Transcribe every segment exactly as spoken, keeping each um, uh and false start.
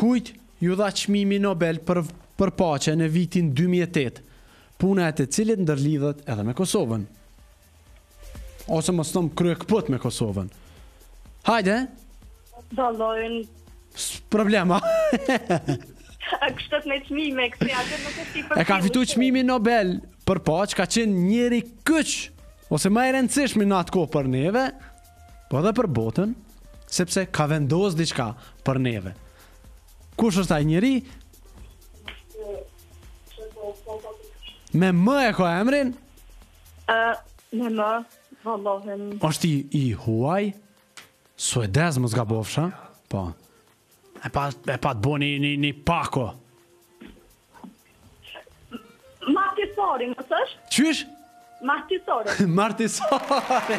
dikujt ju dha çmimi Nobel për, për paqe në vitin dy mijë e tetë, puna e të cilit ndërlidhet edhe me Kosovën. Ose mos thom krye këput me Kosovën. Hajde! Dallojnë... Problema. Kështët me çmime, kësi atë nuk është i për... E ka fitu çmimin Nobel për paqe, ka qenë njeri kyç, ose më e rëndësishmi në atë kohë për neve, po edhe për botën, sepse ka vendos diçka për neve. Kush është ai njeri? Me më e ka emrin? Uh, me më, vallohen... Është i, i huaj? Suedez më zgabofsha? Po. E pa, e pa të bo një, një, një pako. Martisori, më thësh? Qysh? Martisori. Martisori.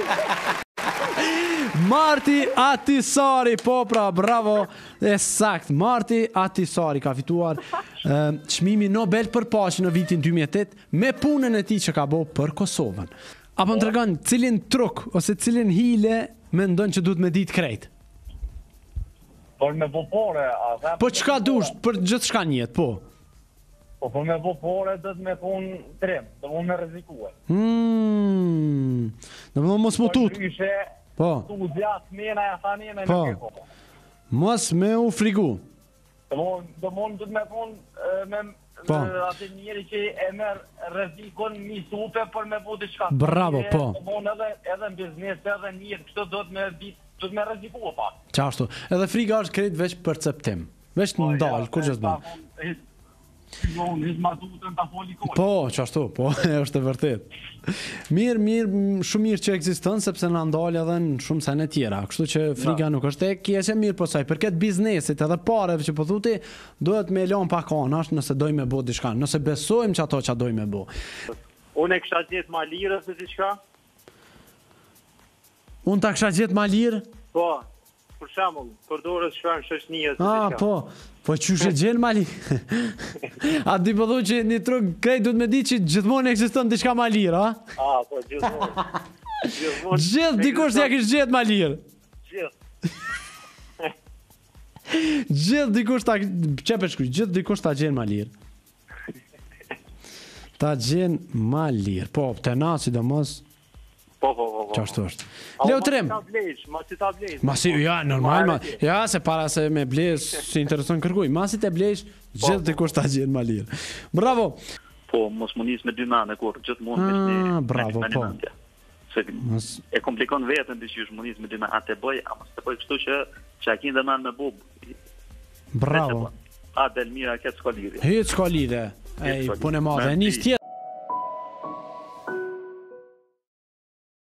Marti Atisari, po pra, bravo. E sakt, Marti Atisari ka fituar uh, çmimin Nobel për paqe në vitin dy mijë e tetë me punën e tij që ka bërë për Kosovën. Apo më tregon cilin truk ose cilin hile mendon që duhet me ditë krejt? Por me vopore, a... Po çka dush, për gjithë shka njët, po? Po për me vopore dhe të me thonë trim, dhe mund me rezikue. Hmm, dhe më mos më tut. Po ndryshe, po. Tu zjatë mena e thanime po. në keko. Mos me u frigu. Dhe mund dhe me thonë me po. atë njeri që e merë rezikon një supe për me bu të shka. Bravo, po. Dhe mund edhe, edhe në biznes, edhe njërë, kështë do të me ditë, do të me rezikua pak. Qashtu, edhe friga është krejt veç perceptim. Veç në ndalë, kur gjithë bënë. Po, qashtu, po, është e vërtet. Mirë, mirë, shumë mirë që eksiston, sepse në ndalë edhe në shumë sene tjera. Kështu që friga nuk është e kjeqe mirë po saj. Për këtë biznesit edhe pareve që po thuti, duhet me elon pak anash nëse doj me bo diçka, nëse besojmë që ato që doj me bo. Unë e kësha gjithë ma lirë se diçka? Unë ta kësha gjithë ma lirë? Po, për shemull, përdorës shfarë shëshnijës. Ah, po, po qyshe gjenë ma lirë. A di përdhu që një truk krejt duhet me di që gjithmonë eksiston diçka ma lirë, a? Ah, po, gjithmonë. Gjithë dikush t'ja kish gjithë ma lirë. Gjithë. Gjithë dikush ta... Qepe shkuj, gjithë dikush ta gjenë ma lirë. Ta gjenë ma lirë. Po, të na, si do mos... Po, po, po, po. Qashtu është. Leo Trim. Ma si ta blejsh. Ma si, ja, normal, ma. Ja, se para se me blesh, si intereson kërkuj. Ma si te blesh, gjithë të kush ta gjenë ma lirë. Bravo. Po, mos më njës me dy mene, kur gjithë mund me shni... Ah, bravo, po. Se e komplikon vetën të që është më njës me dy mene. A te bëj, a mos te bëj kështu që që a kinë dhe men me bubë. Bravo. A del mira këtë s'ka lirë. Hytë s'ka lirë. Ej, punë e madhe. Nis tjetër.